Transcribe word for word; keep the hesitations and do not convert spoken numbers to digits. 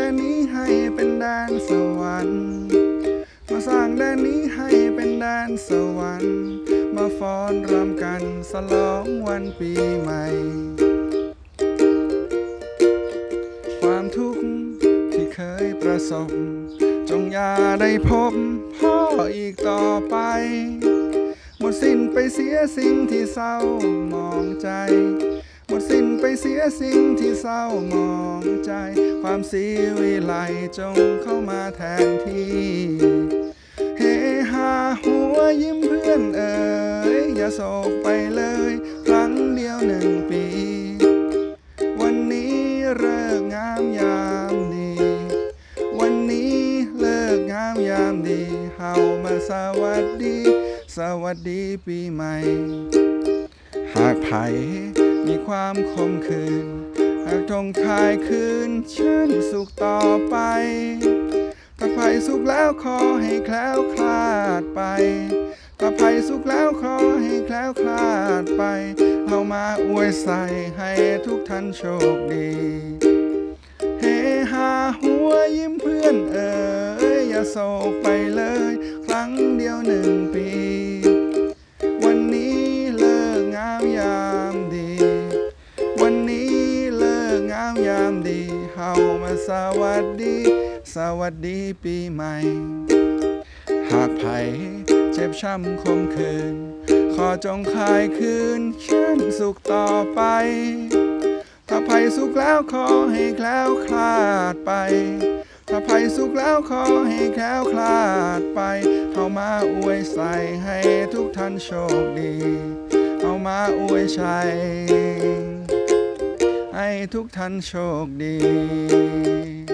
นนี้ให้เป็นแดนสวรรค์มาสร้างแดนนี้ให้เป็นแดนสวรรค์มาฟ้อนรำกันฉลองวันปีใหม่ความทุกข์ที่เคยประสบจงอย่าได้พบพ่ออีกต่อไปหมดสิ้นไปเสียสิ่งที่เศร้ามองใจหมดสิ้นไปเสียสิ่งที่เศร้ามองใจความสีวิไลจงเข้ามาแทนที่เฮฮาหัวยิ้มเพื่อนเอ๋ยอย่าโศกไปเลยครั้งเดียวหนึ่งปีวันนี้เลิกงามยามดีวันนี้เลิกงามยามดีเฮามาสวัสดีสวัสดีปีใหม่หากไผ่มีความคมคืนหากทงคายคืนชื่นสุขต่อไปถ้าไผ่สุขแล้วขอให้แคล้วคลาดไปถ้าไผ่สุขแล้วขอให้แคล้วคลาดไปเอามาอวยใส่ให้ทุกท่านโชคดีเฮฮาหัวยิ้มเพื่อนเอ๋ยอย่าโศกไปเลยครั้งเดียวหนึ่งปีวันนี้เลิกงามยามดีวันนี้เลิกงามยามดีเฮามาสวัสดีสวัสดีปีใหม่หากไผ่เจ็บช้ำคมคืนขอจงคลายคืนชื่นสุขต่อไปถ้าไผ่สุขแล้วขอให้แคล้วคลาดไปถ้าไผ่สุขแล้วขอให้แคล้วคลาดไปเอามาอวยใส่ให้ทุกท่านโชคดีเอามาอวยชัยให้ทุกท่านโชคดี